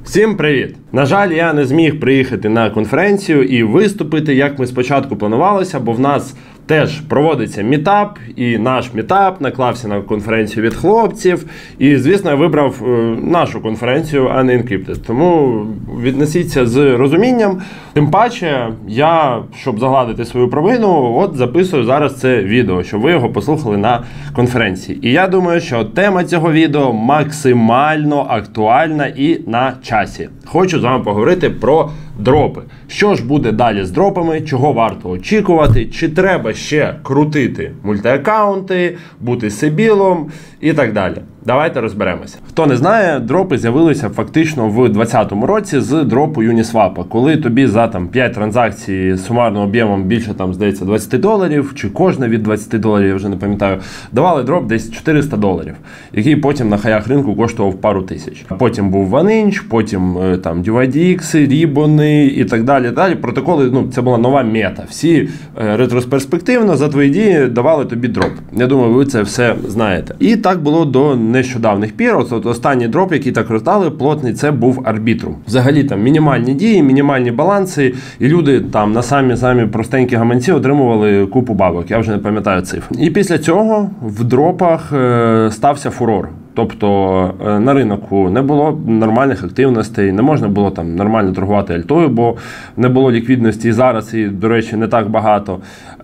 Всім привіт! На жаль, я не зміг приїхати на конференцію і виступити, як ми спочатку планувалося, бо в нас теж проводиться мітап, і наш мітап наклався на конференцію від хлопців. І, звісно, я вибрав нашу конференцію, а не Encrypted. Тому віднесіться з розумінням. Тим паче, я, щоб загладити свою провину, от записую зараз це відео, щоб ви його послухали на конференції. І я думаю, що тема цього відео максимально актуальна і на часі. Хочу з вами поговорити про дропи. Що ж буде далі з дропами, чого варто очікувати, чи треба ще крутити мультиаккаунти, бути сибілом і так далі. Давайте розберемося. Хто не знає, дропи з'явилися фактично в 2020 році з дропу Uniswap, коли тобі за 5 транзакцій сумарним об'ємом більше, здається, $20, чи кожна від $20, я вже не пам'ятаю, давали дроп десь $400, який потім на хаях ринку коштував пару тисяч. Потім був OneInch, потім DYDX, Ribbon і так далі. Протоколи, це була нова мета. Всі ретросперспективно за твої дії давали тобі дроп. Я думаю, ви це все знаєте. І так було до нещодавних пір. От останній дроп, який так роздали, плотний, це був Arbitrum. Взагалі мінімальні дії, мінімальні баланси, і люди на самі простенькі гаманці отримували купу бабок. Я вже не пам'ятаю цифр. І після цього в дропах стався фурор. Тобто на ринку не було нормальних активностей, не можна було нормально торгувати альтою, бо не було ліквідності і зараз, і, до речі, не так багато.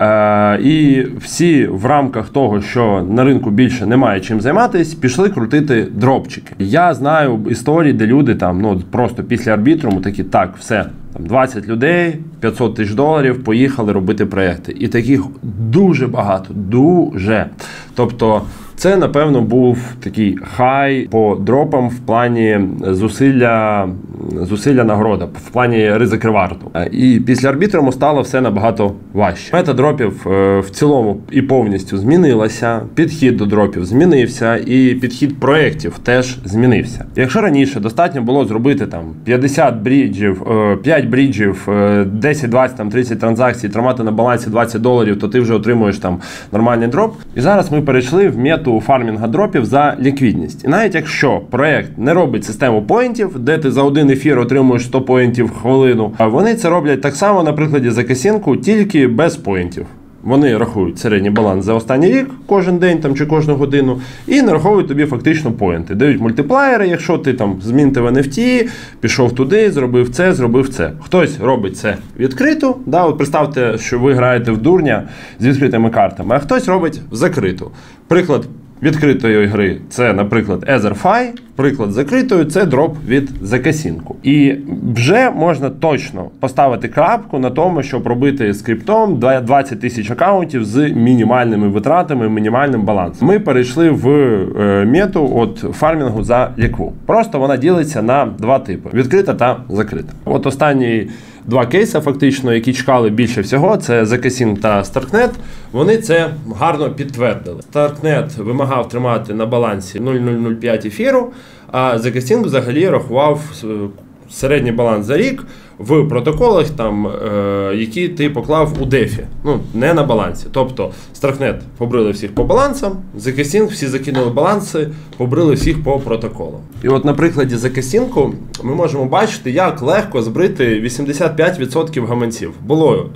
І всі в рамках того, що на ринку більше немає чим займатися, пішли крутити дропчики. Я знаю історії, де люди просто після Арбітруму такі, все, 20 людей, $500 тисяч, поїхали робити проєкти. І таких дуже багато, дуже. Тобто це, напевно, був такий хай по дропам в плані зусилля нагорода, в плані ризик реварту. І після Арбітруму стало все набагато важче. Мета дропів в цілому і повністю змінилася, підхід до дропів змінився, і підхід проєктів теж змінився. Якщо раніше достатньо було зробити 50 бріджів, 5 бріджів, 10, 20, 30 транзакцій, тримати на балансі $20, то ти вже отримуєш нормальний дроп. І зараз ми перейшли в мету фармінга дропів за ліквідність. І навіть якщо проєкт не робить систему поінтів, де ти за один ефір отримуєш 100 поінтів в хвилину, а вони це роблять так само на прикладі Zcash, тільки без поінтів. Вони рахують середній баланс за останній рік, кожен день чи кожну годину, і нараховують тобі фактично поінти. Дають мультиплеєри, якщо ти змінив в NFT, пішов туди, зробив це. Хтось робить це відкрито, от представте, що ви граєте в дурня з відкритими картами, а хтось робить закриту. Приклад відкритої гри – це, наприклад, EtherFi, приклад закритої – це дроп від Zcash. І вже можна точно поставити крапку на тому, щоб робити з криптом 20 тисяч аккаунтів з мінімальними витратами, мінімальним балансом. Ми перейшли в мету фармінгу за лікву. Просто вона ділиться на два типи – відкрита та закрита. Останні два кейси, фактично, які чекали більше всього, це Zcash та Starknet, вони це гарно підтвердили. Starknet вимагав тримати на балансі 0,005 ефіру, а Zcash взагалі рахував середній баланс за рік в протоколах, які ти поклав у дефі, не на балансі. Тобто Starknet побрили всіх по балансам, Zcash всі закинули баланси, побрили всіх по протоколам. І на прикладі Zcash ми можемо бачити, як легко збрити 85% гаманців. Було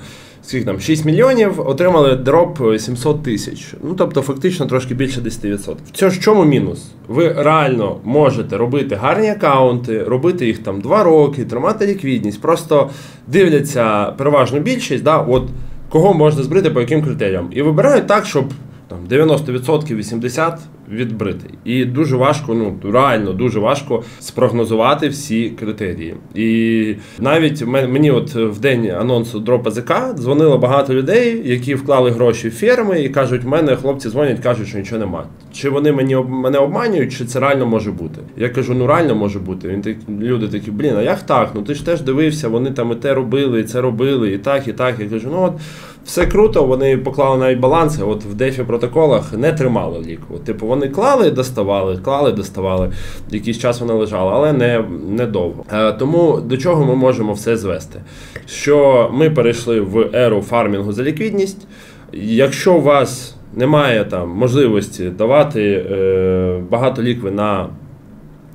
6 мільйонів, отримали дроп 700 тисяч. Тобто фактично трошки більше 10%. В чому мінус? Ви реально можете робити гарні аккаунти, робити їх 2 роки, тримати ліквідність. Просто дивляться переважну більшість, кого можна збрити, по яким критеріям. І вибирають так, щоб 90%, 80% відбрити. І дуже важко, реально дуже важко спрогнозувати всі критерії. І навіть мені в день анонсу дропа ЗК дзвонило багато людей, які вклали гроші в ферми і кажуть, в мене хлопці дзвонять, кажуть, що нічого немає. Чи вони мене обманюють, чи це реально може бути? Я кажу, реально може бути. Люди такі, а як так? Ти ж теж дивився, вони і те робили, і це робили, і так. Я кажу, все круто, вони поклали навіть баланси, в дефі протоколах не тримали ліку. Вони клали, доставали, якийсь час вона лежала, але не довго. Тому до чого ми можемо все звести? Що ми перейшли в еру фармінгу за ліквідність. Якщо у вас немає можливості давати багато лікви на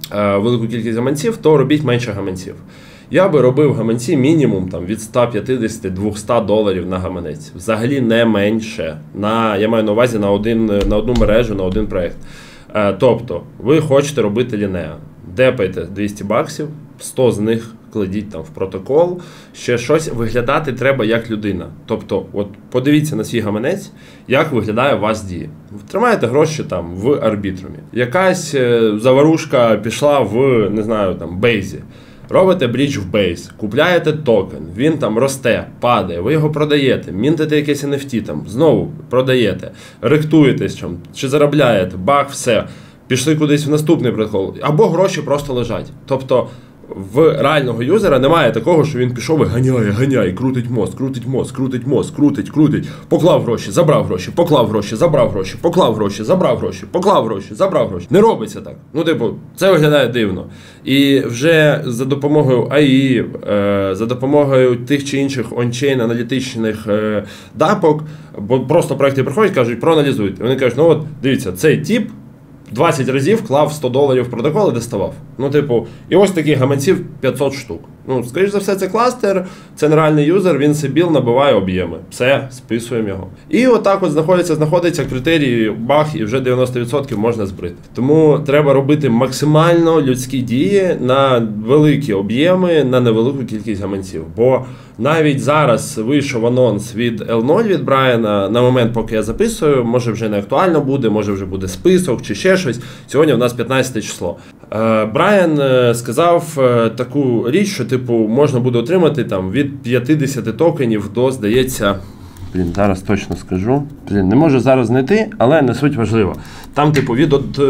велику кількість гаманців, то робіть менше гаманців. Я би робив гаманці мінімум там, від 150-200 доларів на гаманець. Взагалі не менше. Я маю на увазі на одну мережу, на один проєкт. Тобто, ви хочете робити Linea. Депайте $200, 100 з них кладіть там в протокол, ще щось. Виглядати треба як людина. Тобто, от подивіться на свій гаманець, як виглядає у вас дії. Тримаєте гроші там в арбітрумі. Якась заварушка пішла в, не знаю, там, бейзі. Робите брідж в бейс, купляєте токен, він там росте, падає, ви його продаєте, мінтите якесь NFT, там, знову продаєте, ректуєтесь, чи заробляєте, бах, все, пішли кудись в наступний протокол, або гроші просто лежать. Тобто в реального юзера немає такого, що він пішов і ганяє, крутить мост, крутить, поклав гроші, забрав гроші, поклав гроші, забрав гроші, поклав гроші, забрав гроші, поклав гроші, забрав гроші. Не робиться так. Це виглядає дивно. І вже за допомогою AI, за допомогою тих чи інших ончейн аналітичних дапок, бо просто проекти приходять, кажуть, проаналізуйте. Вони кажуть, дивіться, цей тип 20 разів клав $100 в протокол і доставав. І ось таких гаманців 500 штук. Скоріш за все, це кластер, це нереальний юзер, він сибіл набиває об'єми. Все, списуємо його. І отак от знаходиться критерії, бах, і вже 90% можна збрити. Тому треба робити максимально людські дії на великі об'єми, на невелику кількість гаманців. Бо навіть зараз вийшов анонс від L0 від Брайана, на момент, поки я записую, може вже не актуально буде, може вже буде список чи ще щось. Сьогодні у нас 15 число. Брайан сказав таку річ, що можна буде отримати там від 50 токенів до, здається, зараз точно скажу. Не можу зараз знайти, але не суть важливо. Там, від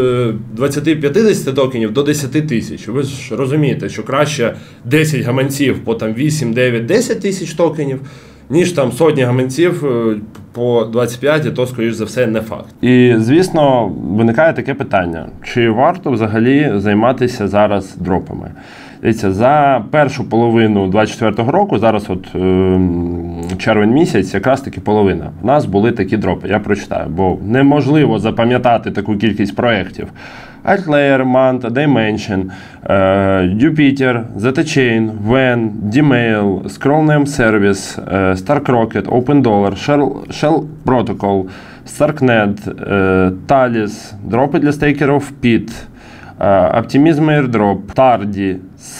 20-50 токенів до 10 тисяч. Ви ж розумієте, що краще 10 гаманців по 8, 9, 10 тисяч токенів, ніж там сотні гаманців по 25, і то, скоріш за все, не факт. І, звісно, виникає таке питання, чи варто взагалі займатися зараз дропами? Дивіться, за першу половину 24-го року, зараз червень місяць, якраз таки половина, в нас були такі дропи, я прочитаю, бо неможливо запам'ятати таку кількість проєктів. Altlayer, Manta, Dimension, Jupiter, Zetachain, Ven, Dmail, Scrollname Service, StarkRocket, OpenDollar, Shell Protocol, Starknet, Talis, дропи для стейкерів PIT, Optimism Airdrop, Tardi,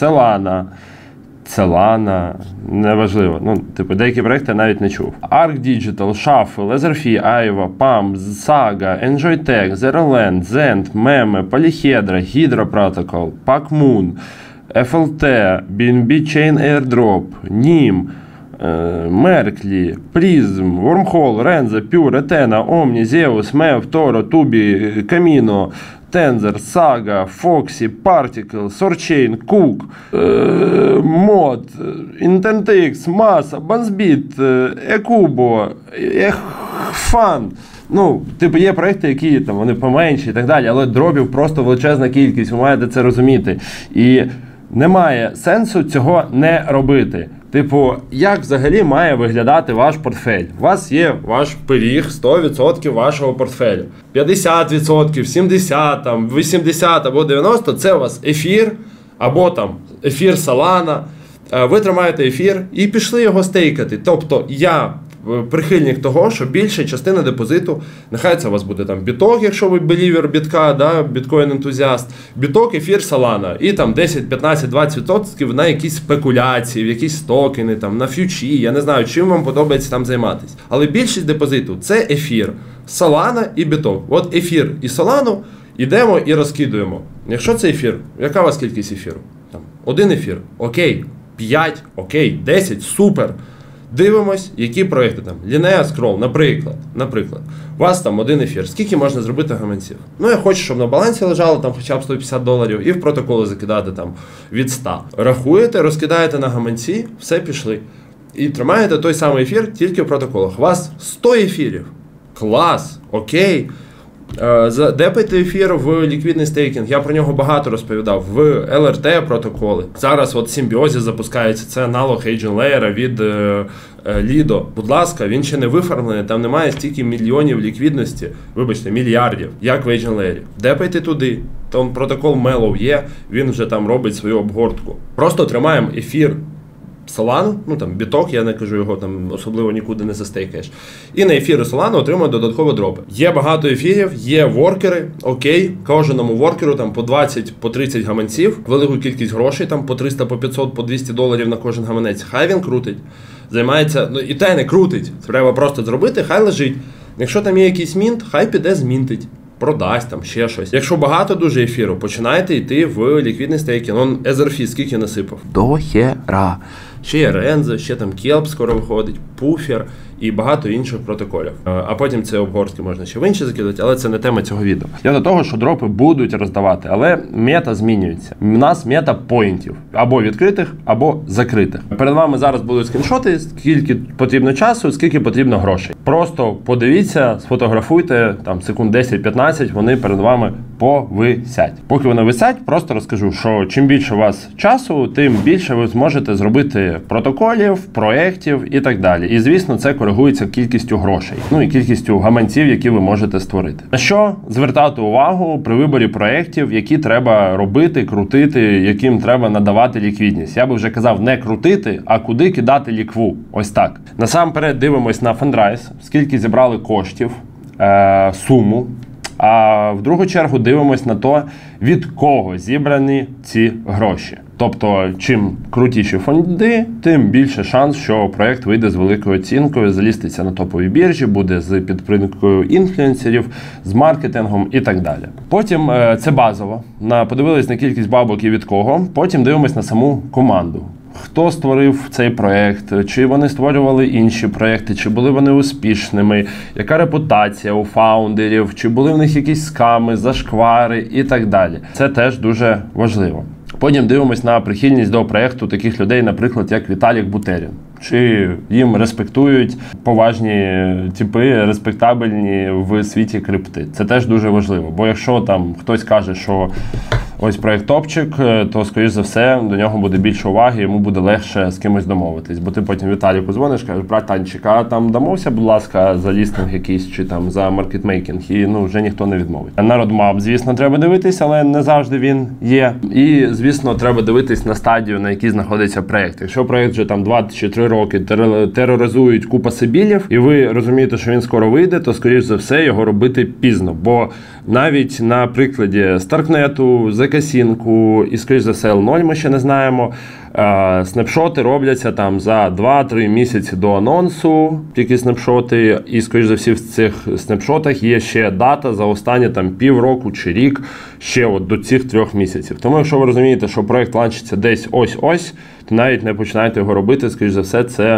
Solana, неважливо, деякі проекти я навіть не чув. Arc Digital, Shuffle, Etherfi, Aiva, PAM, Saga, EnjoyTech, Zeroland, Zend, Meme, Polyhedra, Hydra Protocol, PackMoon, FLT, BNB Chain Airdrop, NIM, Merkli, Prism, Wormhole, Renza, Pure, Ethena, Omni, Zeus, Mev, Toro, Tubi, Camino, Tensor, Saga, Foxy, Particle, Sorchain, Cook, Mod, IntentX, Massa, Bansbit, Ecubo, Fan. Є проекти, які вони поменші і так далі, але дропів просто величезна кількість, ви маєте це розуміти. І немає сенсу цього не робити. Як взагалі має виглядати ваш портфель? У вас є ваш пиріг, 100% вашого портфелю. 50%, 70%, 80% або 90% – це у вас ефір, або ефір Solana. Ви тримаєте ефір і пішли його стейкати. Тобто я прихильник того, що більша частина депозиту, нехай це у вас буде біток, якщо ви белівер бітка, біткоін-ентузіаст, біток, ефір, Solana, і 10, 15, 20% на якісь спекуляції, в якісь токени, на фьючі, я не знаю, чим вам подобається там займатися. Але більшість депозиту – це ефір, Solana і біток. От ефір і Solana йдемо і розкидуємо. Якщо це ефір, яка у вас кількість ефіру? Один ефір, окей, 5, окей, 10, супер. Дивимось, які проєкти Linea Scroll, наприклад. У вас один ефір. Скільки можна зробити гаманців? Я хочу, щоб на балансі лежало хоча б $150 і в протоколи закидати від 100. Рахуєте, розкидаєте на гаманці, все, пішли. І тримаєте той самий ефір тільки в протоколах. У вас 100 ефірів. Клас, окей. Депайте ефір в ліквідний стейкінг. Я про нього багато розповідав. В LRT протоколи. Зараз от Симбіозіс запускається. Це аналог Agent Layer від Lido. Будь ласка, він ще не виформлений. Там немає стільки мільйонів ліквідності. Вибачте, мільярдів. Як в Agent Layer. Депайте туди. Там протокол Mellow є. Він вже там робить свою обгортку. Просто тримаємо ефір Solana, ну там біток, я не кажу, його там особливо нікуди не застейкаєш. І на ефіри Solana отримує додаткові дропи. Є багато ефірів, є воркери, окей, кожному воркеру там по 20, по 30 гаманців, велику кількість грошей, там по 300, по 500, по 200 доларів на кожен гаманець. Хай він крутить, займається, ну і те не крутить, треба просто зробити, хай лежить. Якщо там є якийсь мінт, хай піде змінтить. Продасть там ще щось. Якщо багато дуже ефіру, починайте йти в ліквідний стейкінг. Он Etherfi скільки насипав? До хера. Ще є Renzo, ще там Kelp скоро виходить, Puffer і багато інших протоколів. А потім це обгортки можна ще в інші закидати, але це не тема цього відео. Я до того, що дропи будуть роздавати, але мета змінюється. У нас мета поінтів. Або відкритих, або закритих. Перед вами зараз будуть скріншоти, скільки потрібно часу, скільки потрібно грошей. Просто подивіться, сфотографуйте, там секунд 10-15, вони перед вами повисять. Поки вони висять, просто розкажу, що чим більше у вас часу, тим більше ви зможете зробити протоколів, проєктів і так далі. І, звісно, це коригується кількістю грошей, ну і кількістю гаманців, які ви можете створити. На що звертати увагу при виборі проєктів, які треба робити, крутити, яким треба надавати ліквідність. Я би вже казав не крутити, а куди кидати лікву. Ось так. Насамперед дивимось на Fundrise, скільки зібрали коштів, суму. А в другу чергу дивимось на то, від кого зібрані ці гроші. Тобто, чим крутіші фонди, тим більше шанс, що проєкт вийде з великою оцінкою, заліститься на топовій біржі, буде з підтримкою інфлюенсерів, з маркетингом і так далі. Потім це базово. Подивились на кількість бабок і від кого. Потім дивимось на саму команду. Хто створив цей проєкт, чи вони створювали інші проєкти, чи були вони успішними, яка репутація у фаундерів, чи були в них якісь сками, зашквари і так далі. Це теж дуже важливо. Потім дивимось на прихильність до проєкту таких людей, наприклад, як Віталік Бутерін. Чи їм респектують поважні типи, респектабельні в світі крипти. Це теж дуже важливо, бо якщо там хтось каже, що ось проєкт топчик, то, скоріш за все, до нього буде більше уваги, йому буде легше з кимось домовитись. Бо ти потім Віталіку дзвониш, кажеш, братанчик, а там домовся, будь ласка, за лістинг якийсь, чи там за маркетмейкінг, і вже ніхто не відмовить. На родмап, звісно, треба дивитись, але не завжди він є. І, звісно, треба дивитись на стадію, на якій знаходиться проєкт. Якщо проєкт вже там 2 чи 3 роки тероризують купа сибілів, і ви розумієте, що він скоро вийде, то, скоріш за все, його робити пізно. Бо навіть на прикладі Старкнету, Зекасінку і, скоріш за все, L0 ми ще не знаємо, снапшоти робляться там за 2-3 місяці до анонсу, тільки снапшоти, і, скоріш за все, в цих снапшотах є ще дата за останні там півроку чи рік ще от до цих 3 місяців. Тому, якщо ви розумієте, що проєкт ланчиться десь ось-ось, то навіть не починайте його робити, скоріш за все, це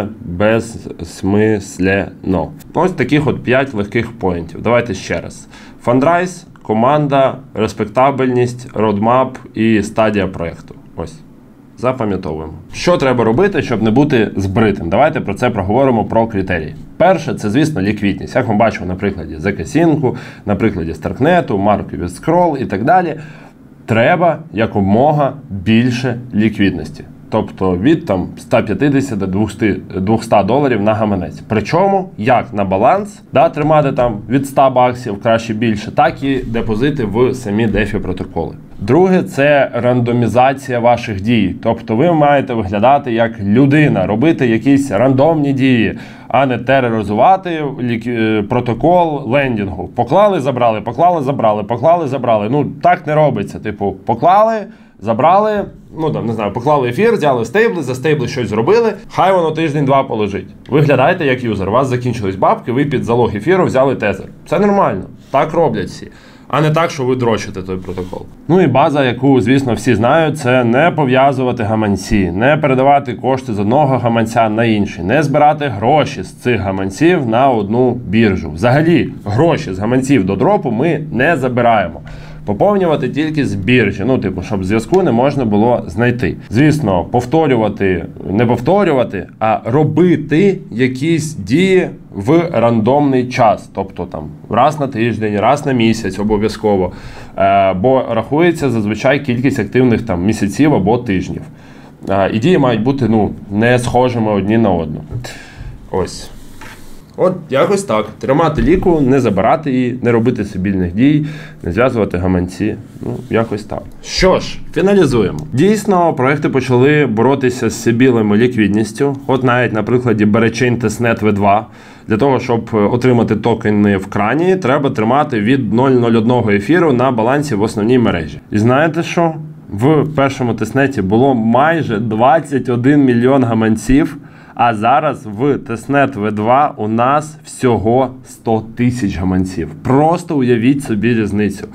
безсмислено. Ось таких от 5 легких поінтів. Давайте ще раз. Фандрайз, команда, респектабельність, родмап і стадія проєкту. Ось. Запам'ятовуємо. Що треба робити, щоб не бути збритим? Давайте про це проговоримо, про критерії. Перше, це, звісно, ліквідність. Як ми бачимо на прикладі Zcash, на прикладі Starknet, марки від Scroll і так далі. Треба якомога більше ліквідності. Тобто від там 150 до 200 доларів на гаманець. Причому, як на баланс, тримати там від 100 баксів, краще більше, так і депозити в самі DeFi протоколи. Друге, це рандомізація ваших дій. Тобто ви маєте виглядати як людина, робити якісь рандомні дії, а не тероризувати протокол лендінгу. Поклали, забрали, поклали, забрали, поклали, забрали. Ну, так не робиться. Типу, поклали, забрали, поклали ефір, взяли стейбли, за стейбли щось зробили, хай воно тиждень-два полежить. Виглядаєте як юзер, у вас закінчились бабки, ви під залог ефіру взяли тезер. Це нормально, так роблять всі. А не так, що ви дрочите той протокол. Ну і база, яку, звісно, всі знають, це не пов'язувати гаманці, не передавати кошти з одного гаманця на інший, не збирати гроші з цих гаманців на одну біржу. Взагалі, гроші з гаманців до дропу ми не забираємо. Поповнювати тільки з біржі, щоб зв'язку не можна було знайти. Звісно, не повторювати, а робити якісь дії в рандомний час. Тобто там раз на тиждень, раз на місяць обов'язково. Бо рахується зазвичай кількість активних там місяців або тижнів. І дії мають бути не схожими одні на одну. Ось. От якось так. Тримати ліку, не забирати її, не робити сибільних дій, не зв'язувати гаманці. Якось так. Що ж, фіналізуємо. Дійсно, проекти почали боротися з сибілем і ліквідністю. От навіть на прикладі Berachain Testnet V2. Для того, щоб отримати токени в крані, треба тримати від 0,01 ефіру на балансі в основній мережі. І знаєте що? В першому тестнеті було майже 21 мільйон гаманців, а зараз в Testnet V2 у нас всього 100 тисяч гаманців. Просто уявіть собі різницю.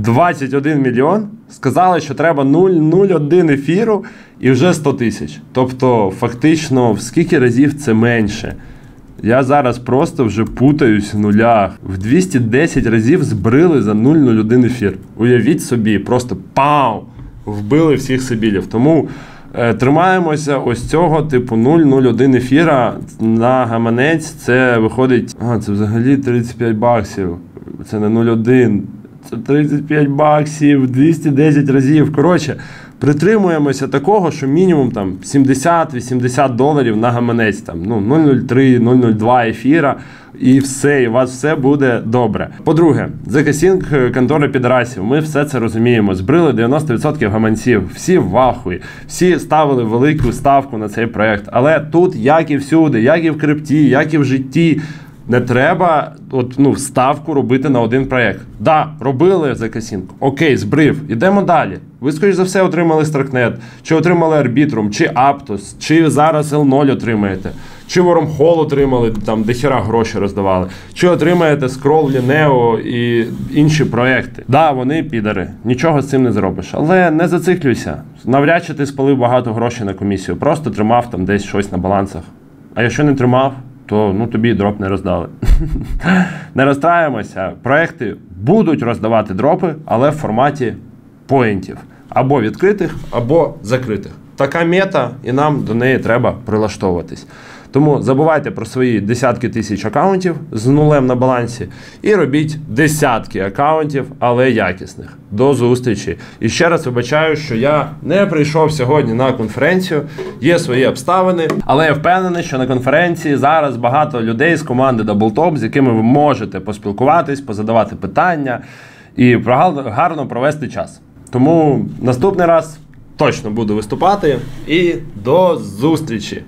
21 мільйон, сказали, що треба 0,01 ефіру і вже 100 тисяч. Тобто, фактично, в скільки разів це менше? Я зараз просто вже путаюсь в нулях. В 210 разів збрили за 0,01 ефір. Уявіть собі, просто пау! Вбили всіх сибілів. Тому тримаємося ось цього, 0,01 ефіра на гаманець. Це виходить, це взагалі 35 баксів. Це не 0,1. Це 35 баксів, 210 разів. Коротше, притримуємося такого, що мінімум там 70-80 доларів на гаманець. 0,03, 0,02 ефіра. І все, і у вас все буде добре. По-друге, закасінг контори підрасів. Ми все це розуміємо. Збрили 90% гаманців. Всі в ахуї. Всі ставили велику ставку на цей проєкт. Але тут, як і всюди, як і в крипті, як і в житті, не треба ставку робити на один проєкт. Да, робили закасінг. Окей, збрив. Ідемо далі. Ви, скоріш за все, отримали Starknet, чи отримали Arbitrum, чи Aptos, чи зараз L0 отримаєте. Чи Wormhole отримали, там дохера гроші роздавали. Чи отримаєте Scroll, Lineo і інші проекти. Да, вони підари. Нічого з цим не зробиш. Але не зациклюйся. Навряд чи ти спалив багато грошей на комісію. Просто тримав там десь щось на балансах. А якщо не тримав, то тобі дроп не роздали. Не розстраюємося. Проекти будуть роздавати дропи, але в форматі поінтів. Або відкритих, або закритих. Така мета, і нам до неї треба прилаштовуватись. Тому забувайте про свої десятки тисяч акаунтів з нулем на балансі і робіть десятки акаунтів, але якісних. До зустрічі. І ще раз вибачаю, що я не прийшов сьогодні на конференцію. Є свої обставини, але я впевнений, що на конференції зараз багато людей з команди DoubleTop, з якими ви можете поспілкуватись, позадавати питання і гарно провести час. Тому наступний раз точно буду виступати і до зустрічі!